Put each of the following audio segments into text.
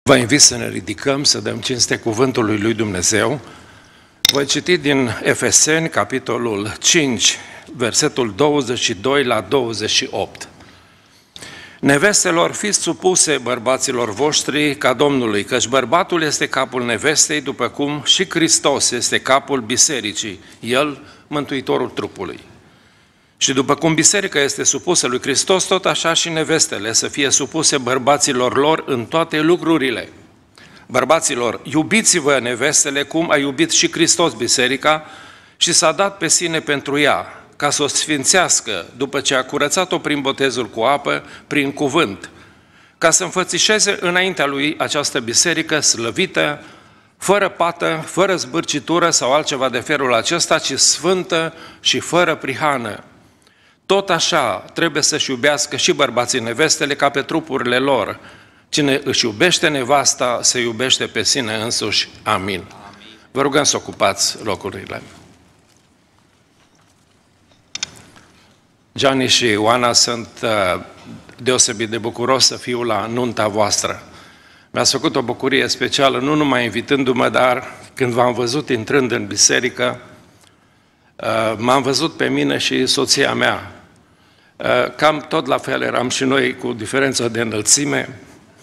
Vă invit să ne ridicăm, să dăm cinste cuvântului lui Dumnezeu. Voi citi din Efeseni, capitolul 5, versetul 22 la 28. Nevestelor, fiți supuse bărbaților voștri ca Domnului, căci bărbatul este capul nevestei, după cum și Hristos este capul bisericii, El mântuitorul trupului. Și după cum biserica este supusă lui Hristos, tot așa și nevestele să fie supuse bărbaților lor în toate lucrurile. Bărbaților, iubiți-vă nevestele cum a iubit și Hristos biserica și s-a dat pe sine pentru ea, ca să o sfințească după ce a curățat-o prin botezul cu apă, prin cuvânt, ca să înfățișeze înaintea lui această biserică slăvită, fără pată, fără zbârcitură sau altceva de felul acesta, ci sfântă și fără prihană. Tot așa trebuie să-și iubească și bărbații nevestele ca pe trupurile lor. Cine își iubește nevasta, se iubește pe sine însuși. Amin. Vă rugăm să ocupați locurile. Gianni și Ioana, sunt deosebit de bucuros să fiu la nunta voastră. Mi-ați făcut o bucurie specială, nu numai invitându-mă, dar când v-am văzut intrând în biserică, m-am văzut pe mine și soția mea. Cam tot la fel eram și noi, cu diferență de înălțime.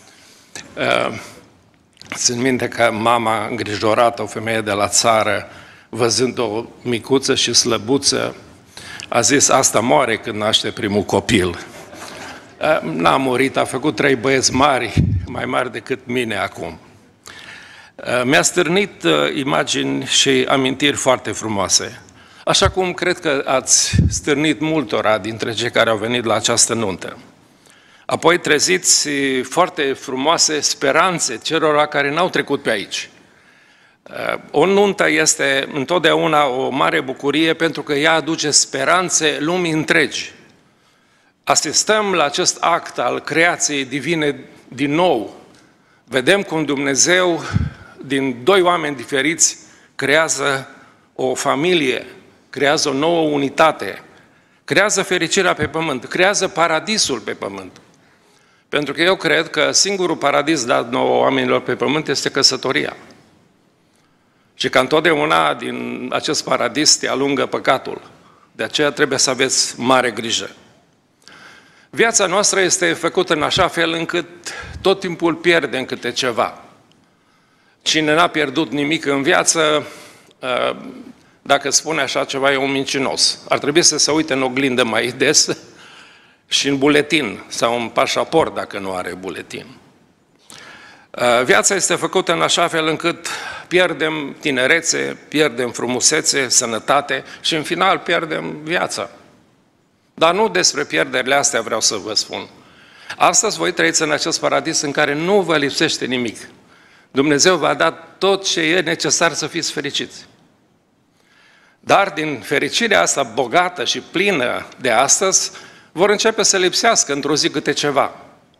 Țin minte că mama îngrijorată, o femeie de la țară, văzând-o micuță și slăbuță, a zis, asta moare când naște primul copil. N-a murit, a făcut 3 băieți mari, mai mari decât mine acum. Mi-a stârnit imagini și amintiri foarte frumoase. Așa cum cred că ați stârnit multora dintre cei care au venit la această nuntă. Apoi treziți foarte frumoase speranțe celor care n-au trecut pe aici. O nuntă este întotdeauna o mare bucurie pentru că ea aduce speranțe lumii întregi. Asistăm la acest act al creației divine din nou. Vedem cum Dumnezeu, din 2 oameni diferiți, creează o familie, creează o nouă unitate, creează fericirea pe pământ, creează paradisul pe pământ. Pentru că eu cred că singurul paradis dat nouă oamenilor pe pământ este căsătoria. Și că întotdeauna din acest paradis te alungă păcatul. De aceea trebuie să aveți mare grijă. Viața noastră este făcută în așa fel încât tot timpul pierdem câte ceva. Cine n-a pierdut nimic în viață, dacă spune așa ceva, e un mincinos. Ar trebui să se uite în oglindă mai des și în buletin sau în pașaport dacă nu are buletin. Viața este făcută în așa fel încât pierdem tinerețe, pierdem frumusețe, sănătate și în final pierdem viața. Dar nu despre pierderile astea vreau să vă spun. Astăzi voi trăiți în acest paradis în care nu vă lipsește nimic. Dumnezeu v-a dat tot ce e necesar să fiți fericiți. Dar din fericirea asta bogată și plină de astăzi, vor începe să lipsească într-o zi câte ceva.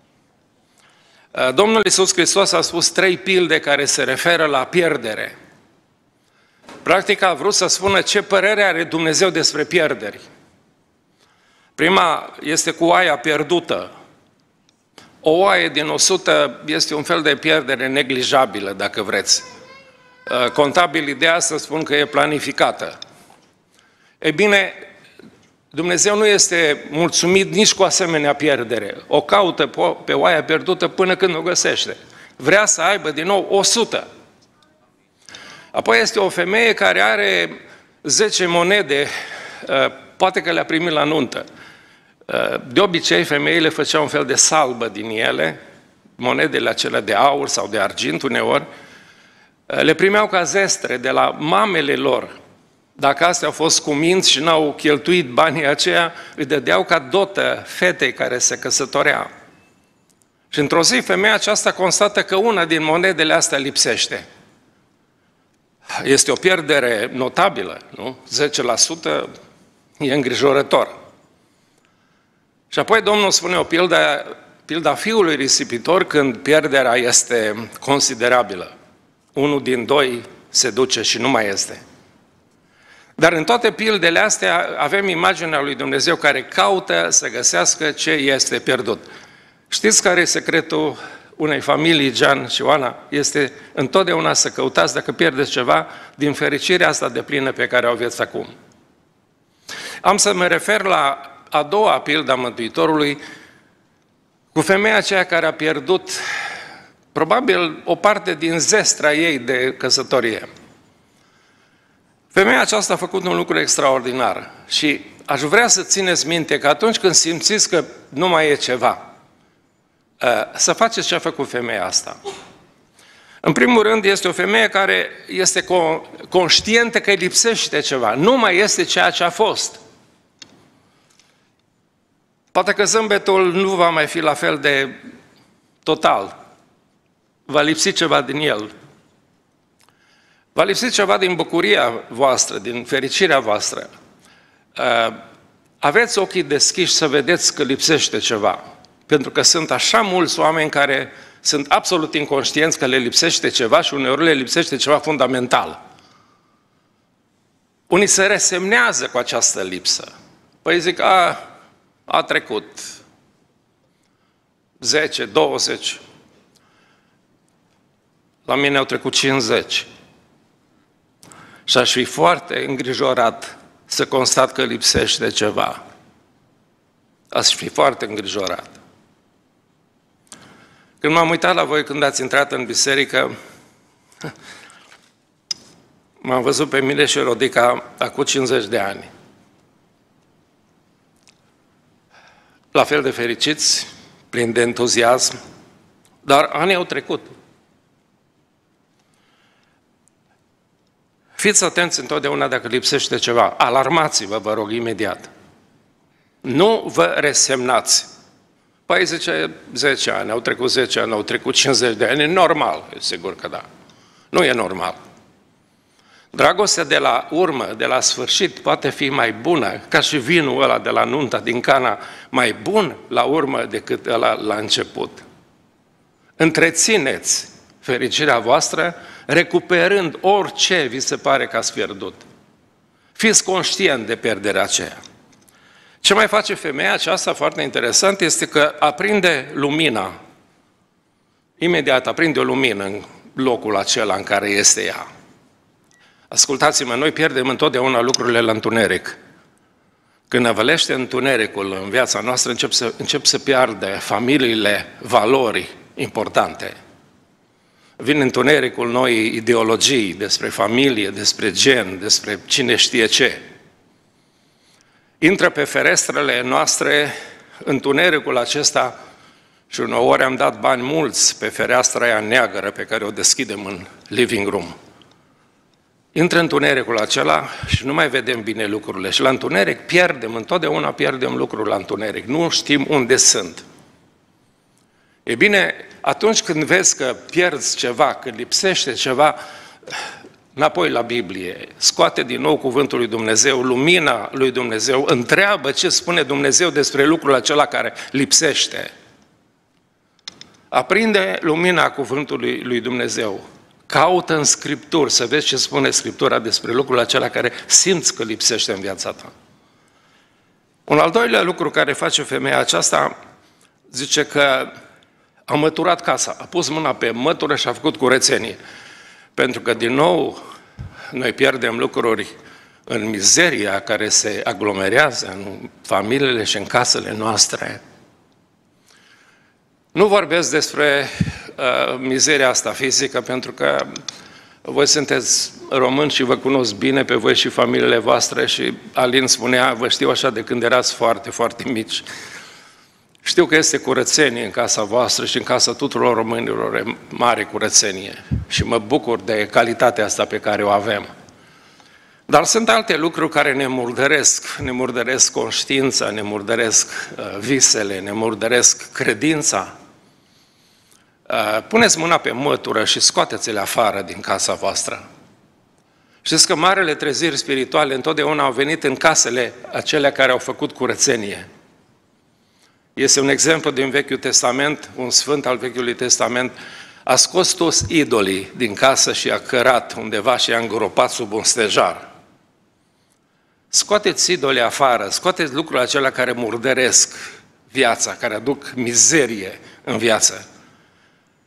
Domnul Iisus Hristos a spus 3 pilde care se referă la pierdere. Practic a vrut să spună ce părere are Dumnezeu despre pierderi. Prima este cu oaia pierdută. O oaie din 100 este un fel de pierdere neglijabilă, dacă vreți. Contabilii de astăzi spun că e planificată. Ei bine, Dumnezeu nu este mulțumit nici cu asemenea pierdere. O caută pe oaia pierdută până când o găsește. Vrea să aibă din nou 100. Apoi este o femeie care are 10 monede, poate că le-a primit la nuntă. De obicei, femeile făceau un fel de salbă din ele, monedele acelea de aur sau de argint uneori, le primeau ca zestre de la mamele lor. Dacă astea au fost cuminți și n-au cheltuit banii aceia, îi dădeau ca dotă fetei care se căsătorea. Și într-o zi, femeia aceasta constată că una din monedele astea lipsește. Este o pierdere notabilă, nu? 10% e îngrijorător. Și apoi Domnul spune o pilda fiului risipitor când pierderea este considerabilă. Unul din 2 se duce și nu mai este. Dar în toate pildele astea avem imaginea lui Dumnezeu care caută să găsească ce este pierdut. Știți care e secretul unei familii, Gian și Oana, este întotdeauna să căutați, dacă pierdeți ceva, din fericirea asta deplină pe care o aveți acum. Am să mă refer la a doua pildă a Mântuitorului, cu femeia aceea care a pierdut probabil o parte din zestra ei de căsătorie. Femeia aceasta a făcut un lucru extraordinar și aș vrea să țineți minte că atunci când simțiți că nu mai e ceva, să faceți ce a făcut femeia asta. În primul rând, este o femeie care este conștientă că îi lipsește ceva. Nu mai este ceea ce a fost. Poate că zâmbetul nu va mai fi la fel de total. Va lipsi ceva din el. Va lipsi ceva din bucuria voastră, din fericirea voastră. Aveți ochii deschiși să vedeți că lipsește ceva. Pentru că sunt așa mulți oameni care sunt absolut inconștienți că le lipsește ceva și uneori le lipsește ceva fundamental. Unii se resemnează cu această lipsă. Păi zic, a trecut 10, 20, la mine au trecut 50. Și aș fi foarte îngrijorat să constat că lipsește ceva. Aș fi foarte îngrijorat. Când m-am uitat la voi când ați intrat în biserică, m-am văzut pe mine și Rodica acum 50 de ani. La fel de fericiți, plini de entuziasm, dar anii au trecut. Fiți atenți întotdeauna dacă lipsește ceva. Alarmați-vă, vă rog, imediat. Nu vă resemnați. Păi zice 10 ani, au trecut 10 ani, au trecut 50 de ani, e normal, e sigur că da. Nu e normal. Dragostea de la urmă, de la sfârșit, poate fi mai bună, ca și vinul ăla de la nunta din Cana, mai bun la urmă decât ăla la început. Întrețineți fericirea voastră, recuperând orice vi se pare că ați pierdut. Fiți conștient de pierderea aceea. Ce mai face femeia aceasta, foarte interesant, este că aprinde lumina. Imediat aprinde o lumină în locul acela în care este ea. Ascultați-mă, noi pierdem întotdeauna lucrurile la întuneric. Când năvălește întunericul în viața noastră, încep să piardă familiile valori importante. Vine întunericul noi ideologii despre familie, despre gen, despre cine știe ce. Intră pe ferestrele noastre întunericul acesta și uneori am dat bani mulți pe fereastra aia neagră pe care o deschidem în living room. Intră întunericul acela și nu mai vedem bine lucrurile. Și la întuneric întotdeauna pierdem lucruri la întuneric. Nu știm unde sunt. E bine, atunci când vezi că pierzi ceva, că lipsește ceva, înapoi la Biblie, scoate din nou cuvântul lui Dumnezeu, lumina lui Dumnezeu, întreabă ce spune Dumnezeu despre lucrul acela care lipsește. Aprinde lumina cuvântului lui Dumnezeu. Caută în Scripturi să vezi ce spune Scriptura despre lucrul acela care simți că lipsește în viața ta. Un al doilea lucru care face femeia aceasta, zice că a măturat casa, a pus mâna pe mătură și a făcut curățenie. Pentru că, din nou, noi pierdem lucruri în mizeria care se aglomerează în familiile și în casele noastre. Nu vorbesc despre mizeria asta fizică, pentru că voi sunteți români și vă cunosc bine pe voi și familiile voastre și Alin spunea, vă știu așa de când erați foarte, foarte mici. Știu că este curățenie în casa voastră și în casa tuturor românilor, e mare curățenie și mă bucur de calitatea asta pe care o avem. Dar sunt alte lucruri care ne murdăresc conștiința, ne murdăresc visele, ne murdăresc credința. Puneți mâna pe mătură și scoateți-le afară din casa voastră. Știți că marele treziri spirituale întotdeauna au venit în casele acelea care au făcut curățenie. Este un exemplu din Vechiul Testament, un sfânt al Vechiului Testament, a scos toți idolii din casă și a cărat undeva și a îngropat sub un stejar. Scoateți idolii afară, scoateți lucrurile acelea care murdăresc viața, care aduc mizerie în viață.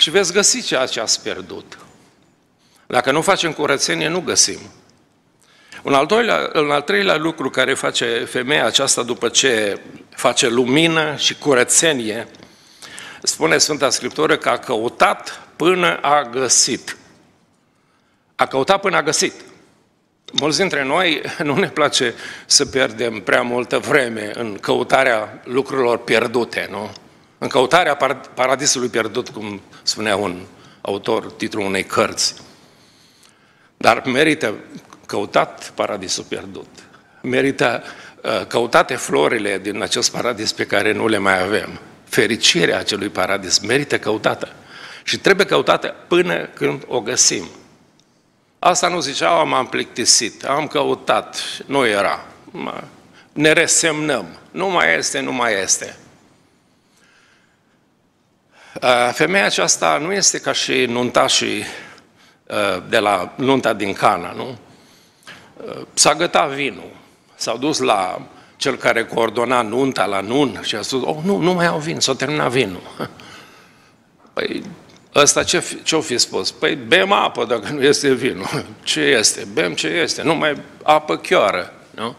și veți găsi ceea ce ați pierdut. Dacă nu facem curățenie, nu găsim. Un al treilea lucru care face femeia aceasta după ce face lumină și curățenie, spune Sfânta Scriptură că a căutat până a găsit. A căutat până a găsit. Mulți dintre noi nu ne place să pierdem prea multă vreme în căutarea lucrurilor pierdute, nu? În căutarea paradisului pierdut, cum spunea un autor, titlul unei cărți. Dar merită căutat paradisul pierdut. Merită căutate florile din acest paradis pe care nu le mai avem. Fericirea acelui paradis merită căutată. Și trebuie căutată până când o găsim. Asta nu zicea, m-am plictisit, am căutat, nu era. Ne resemnăm. Nu mai este, nu mai este. Femeia aceasta nu este ca și nuntașii de la nunta din Cana, nu? S-a gătat vinul, s-au dus la cel care coordona nunta la nun și a spus, nu mai au vin, s-a terminat vinul. Păi, ăsta ce-o fi spus? Păi, bem apă dacă nu este vinul. Ce este? Bem ce este, numai apă chioară, nu?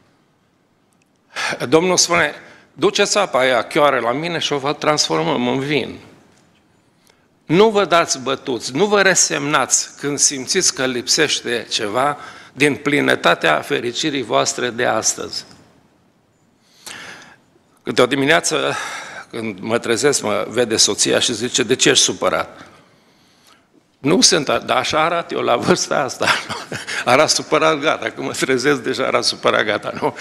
Domnul spune, duceți apa aia chioară la mine și o vă transformăm în vin. Nu vă dați bătuți, nu vă resemnați când simțiți că lipsește ceva din plinătatea fericirii voastre de astăzi. Câte o dimineață, când mă trezesc, mă vede soția și zice, de ce ești supărat? Nu sunt, dar așa arat eu la vârsta asta. Ara supărat, gata, când mă trezesc deja ara supărat, gata, nu?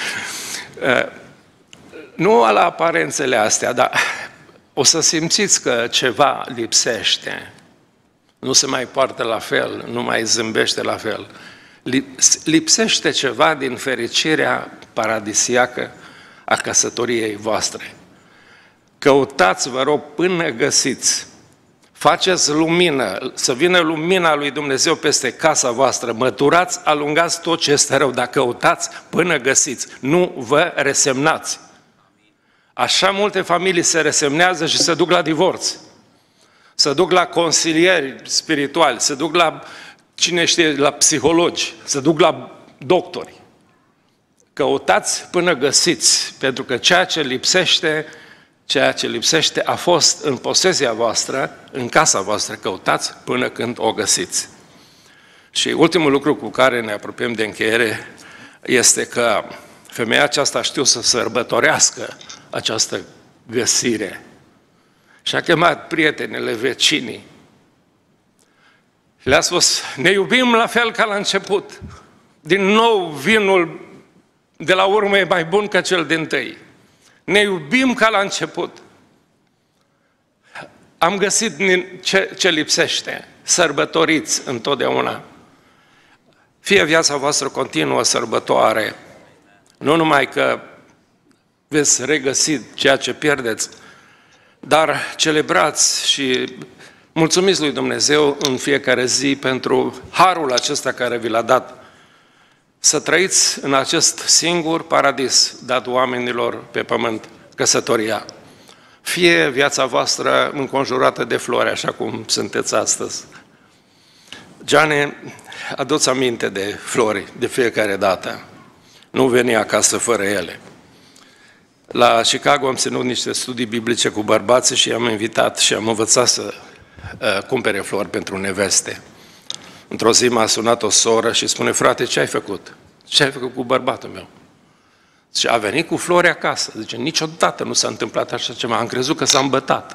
Nu la aparențele astea, dar o să simțiți că ceva lipsește. Nu se mai poartă la fel, nu mai zâmbește la fel. Lipsește ceva din fericirea paradisiacă a căsătoriei voastre. Căutați, vă rog, până găsiți. Faceți lumină, să vină lumina lui Dumnezeu peste casa voastră. Măturați, alungați tot ce este rău, dar căutați până găsiți. Nu vă resemnați. Așa multe familii se resemnează și se duc la divorț. Se duc la consilieri spirituali, se duc la, cine știe, la psihologi, se duc la doctori. Căutați până găsiți, pentru că ceea ce lipsește a fost în posesia voastră, în casa voastră, căutați până când o găsiți. Și ultimul lucru cu care ne apropiem de încheiere este că femeia aceasta știu să sărbătorească această găsire. Și a chemat prietenele, vecinii. Le-a spus, ne iubim la fel ca la început. Din nou vinul de la urmă e mai bun ca cel dintâi. Ne iubim ca la început. Am găsit ce lipsește. Sărbătoriți întotdeauna. Fie viața voastră continuă sărbătoare, nu numai că veți regăsi ceea ce pierdeți, dar celebrați și mulțumiți lui Dumnezeu în fiecare zi pentru harul acesta care vi l-a dat. Să trăiți în acest singur paradis dat oamenilor pe pământ, căsătoria. Fie viața voastră înconjurată de flori, așa cum sunteți astăzi. Giane, adu-ți aminte de flori de fiecare dată. Nu veni acasă fără ele. La Chicago am ținut niște studii biblice cu bărbații și i-am invitat și am învățat să cumpere flori pentru neveste. Într-o zi m-a sunat o soră și spune, frate, ce ai făcut? Ce ai făcut cu bărbatul meu? Și a venit cu flori acasă. Zice, niciodată nu s-a întâmplat așa ceva. Am crezut că s-a îmbătat.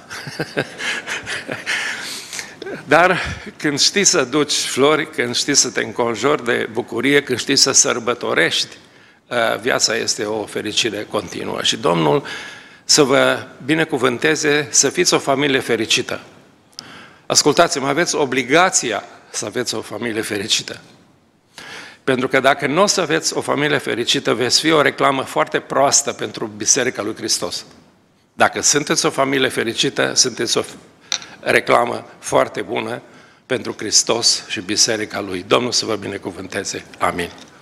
Dar când știi să duci flori, când știi să te înconjori de bucurie, când știi să sărbătorești, viața este o fericire continuă. Și Domnul să vă binecuvânteze să fiți o familie fericită. Ascultați-mă, aveți obligația să aveți o familie fericită. Pentru că dacă nu o să aveți o familie fericită, veți fi o reclamă foarte proastă pentru Biserica lui Hristos. Dacă sunteți o familie fericită, sunteți o reclamă foarte bună pentru Hristos și Biserica Lui. Domnul să vă binecuvânteze. Amin.